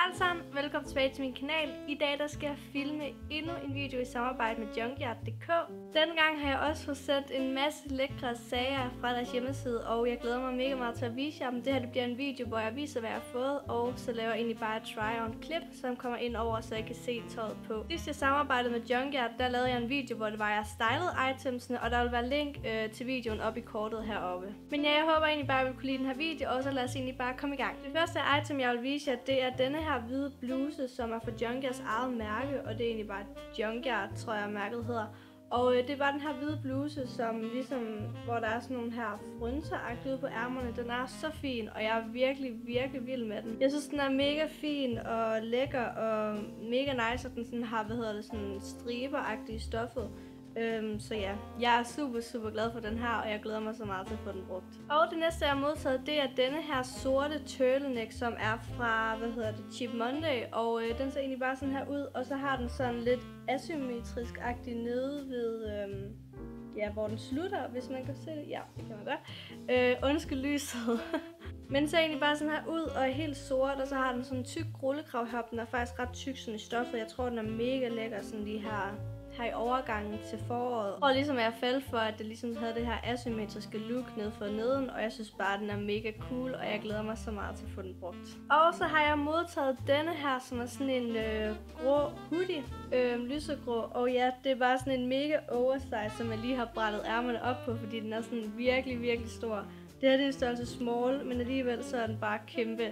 alle sammen, velkommen tilbage til min kanal. I dag der skal jeg filme endnu en video i samarbejde med Junkyard.dk. Denne gang har jeg også fået sendt en masse lækre sager fra deres hjemmeside, og jeg glæder mig mega meget til at vise jer dem. Det her det bliver en video, hvor jeg viser, hvad jeg har fået, og så laver jeg egentlig bare et try-on-klip, som kommer ind over, så jeg kan se tøjet på. Sidst jeg samarbejdede med Junkyard, der lavede jeg en video, hvor det var, jeg stylede itemsene, og der vil være link til videoen oppe i kortet heroppe. Men ja, jeg håber egentlig bare, at I vil kunne lide den her video, og så lad os egentlig bare komme i gang. Det første item, jeg vil vise jer, det er denne her hvide bluse, som er fra Junkyards eget mærke, og det er egentlig bare Junkyard, tror jeg mærket hedder. Og det var den her hvide bluse, som ligesom, hvor der er sådan nogle her frynser-agtige ude på ærmerne. Den er så fin, og jeg er virkelig vild med den. Jeg synes, den er mega fin og lækker og mega nice, og den sådan har, sådan striber-agtige i stoffet. Så ja, jeg er super glad for den her, og jeg glæder mig så meget til at få den brugt. Og det næste, jeg har modtaget, det er denne her sorte turtleneck, som er fra, Cheap Monday. Og den ser egentlig bare sådan her ud, og så har den sådan lidt asymmetrisk-agtig nede ved, hvor den slutter, hvis man kan se det. Ja, det kan man godt. Undskyld lyset. Men den ser egentlig bare sådan her ud, og er helt sort, og så har den sådan en tyk rullekrav heroppe. Den er faktisk ret tyk sådan i stoffet. Jeg tror, den er mega lækker sådan lige her i overgangen til foråret. Og ligesom jeg faldt for, at det ligesom havde det her asymmetriske look ned for neden, og jeg synes bare, at den er mega cool, og jeg glæder mig så meget til at få den brugt. Og så har jeg modtaget denne her, som er sådan en grå hoodie, lysegrå, og ja, det er bare sådan en mega oversize, som jeg lige har brættet ærmerne op på, fordi den er sådan virkelig stor. Det her det er en størrelse small, men alligevel så er den bare kæmpe.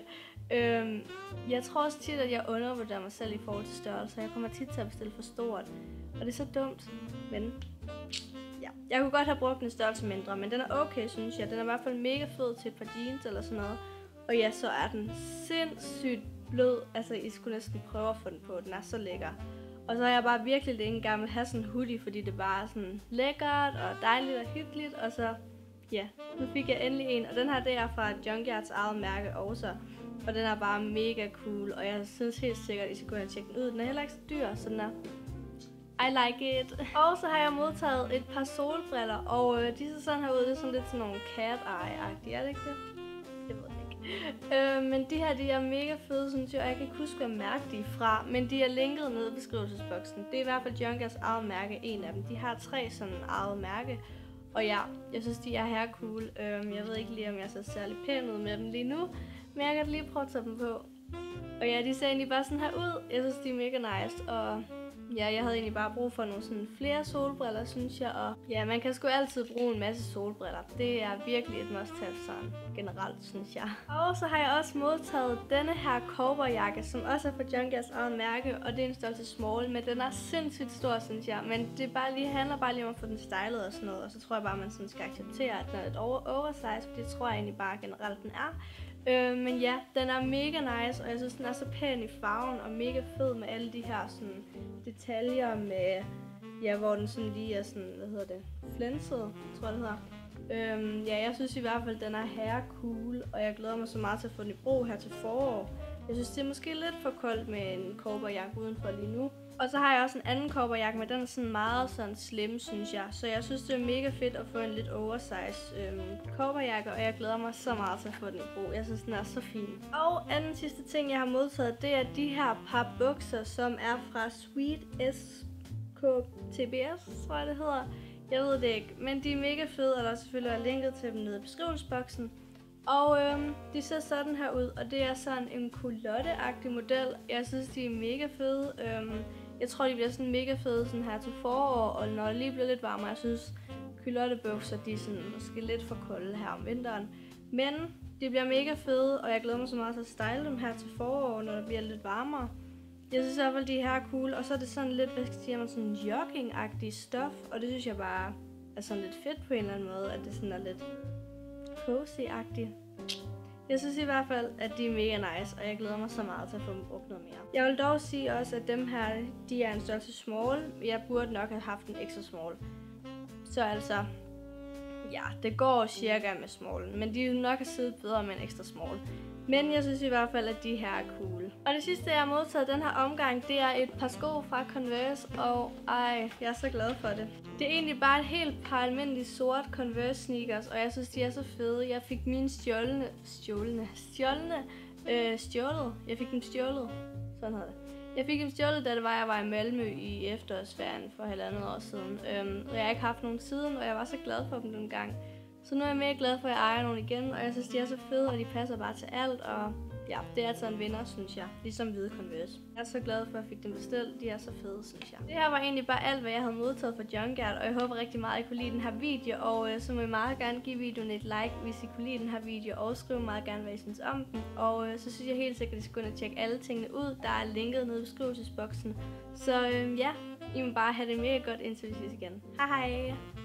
Jeg tror også tit, at jeg undervurderer mig selv i forhold til størrelse. Jeg kommer tit til at bestille for stort. Og det er så dumt, men ja. Jeg kunne godt have brugt en størrelse mindre, men den er okay, synes jeg. Den er i hvert fald mega fed til et par jeans eller sådan noget. Og ja, så er den sindssygt blød. Altså, I skulle næsten prøve at få den på. Den er så lækker. Og så har jeg bare virkelig længe gammel have sådan en hoodie, fordi det bare er sådan lækkert og dejligt og hyggeligt. Og så, ja, nu fik jeg endelig en. Og den her, det er fra Junkyards eget mærke også. Og den er bare mega cool, og jeg synes helt sikkert, at I skal gå hen og tjekke den ud. Den er heller ikke så dyr, så den er I like it. Og så har jeg modtaget et par solbriller, og de ser sådan her ud. Det er sådan lidt sådan nogle cat eye-agtige, er det ikke det? Det ved jeg ikke. Men de her, de er mega fede, synes jeg, og jeg kan ikke huske, hvad mærke de er fra, men de er linket nede i beskrivelsesboksen. Det er i hvert fald Junkyards eget mærke, en af dem. De har 3 sådan eget mærke, og ja, jeg synes, de er her cool. Jeg ved ikke lige, om jeg ser særlig pæn ud med dem lige nu, men jeg kan lige prøve at tage dem på. Og ja, de ser egentlig bare sådan her ud. Jeg synes, de er mega nice, og ja, jeg havde egentlig bare brug for nogle sådan flere solbriller, synes jeg, og ja, man kan sgu altid bruge en masse solbriller. Det er virkelig et must-have sådan generelt, synes jeg. Og så har jeg også modtaget denne her cowboyjakke, som også er fra Junkyards eget mærke, og det er en størrelse small, men den er sindssygt stor, synes jeg. Men det handler bare lige om at få den stylet og sådan noget, og så tror jeg bare, man sådan skal acceptere, at den er lidt oversize, for det tror jeg egentlig bare generelt, den er. Men ja, den er mega nice, og jeg synes, den er så pæn i farven og mega fed med alle de her sådan detaljer med, ja, hvor den sådan lige er sådan, flænset, tror jeg det hedder. Ja, jeg synes i hvert fald, den er her cool, og jeg glæder mig så meget til at få den i brug her til forår. Jeg synes, det er måske lidt for koldt med en cowboyjakke udenfor lige nu. Og så har jeg også en anden cowboyjakke, men den er sådan meget sådan slim, synes jeg. Så jeg synes, det er mega fedt at få en lidt oversize cowboyjakke, og jeg glæder mig så meget til at få den i brug. Jeg synes, den er så fin. Og anden sidste ting, jeg har modtaget, det er de her par bukser, som er fra Sweet SKTBS, tror jeg det hedder. Jeg ved det ikke, men de er mega fede, og der er selvfølgelig linket til dem nede i beskrivelsesboksen. Og de ser sådan her ud, og det er sådan en culotte-agtig model. Jeg synes, de er mega fede. Jeg tror, de bliver sådan mega fede sådan her til forår, og når det lige bliver lidt varmere. Jeg synes, culottebukser, de er sådan måske lidt for kolde her om vinteren. Men de bliver mega fede, og jeg glæder mig så meget til at style dem her til forår, når det bliver lidt varmere. Jeg synes i hvert fald, de er her cool, og så er det sådan lidt, hvad skal jeg sige, sådan jogging-agtig stof, og det synes jeg bare er sådan lidt fedt på en eller anden måde, at det sådan er lidt cozy-agtigt. Jeg synes i hvert fald, at de er mega nice, og jeg glæder mig så meget til at få dem brugt noget mere. Jeg vil dog sige også, at dem her, de er en størrelse small. Jeg burde nok have haft en extra small. Så altså, ja, det går cirka med smallen, men de vil nok have siddet bedre med en ekstra small. Men jeg synes i hvert fald, at de her er cool. Og det sidste, jeg har modtaget den her omgang, det er et par sko fra Converse, og jeg er så glad for det. Det er egentlig bare et helt par almindelige sort Converse sneakers, og jeg synes, de er så fede. Jeg fik mine stjålne Stjålet. Jeg fik dem stjålet. Sådan hedder det. Jeg fik dem stjålet, da jeg var i Malmø i efterårsferien for 1,5 år siden. Og jeg har ikke haft nogen siden, og jeg var så glad for dem den gang. Så nu er jeg mere glad for, at jeg ejer nogle igen, og jeg synes, de er så fede, og de passer bare til alt, og ja, det er altså en vinder, synes jeg. Ligesom hvide Converse. Jeg er så glad for, at jeg fik dem bestilt. De er så fede, synes jeg. Det her var egentlig bare alt, hvad jeg havde modtaget fra Junkyard, og jeg håber rigtig meget, at I kunne lide den her video, og så må I meget gerne give videoen et like, hvis I kunne lide den her video, og skriv meget gerne, hvad I synes om den. Og så synes jeg helt sikkert, at I skal gå ind og tjekke alle tingene ud. Der er linket nede i beskrivelsesboksen. Så ja, I må bare have det mega godt, indtil vi ses igen. Hej hej!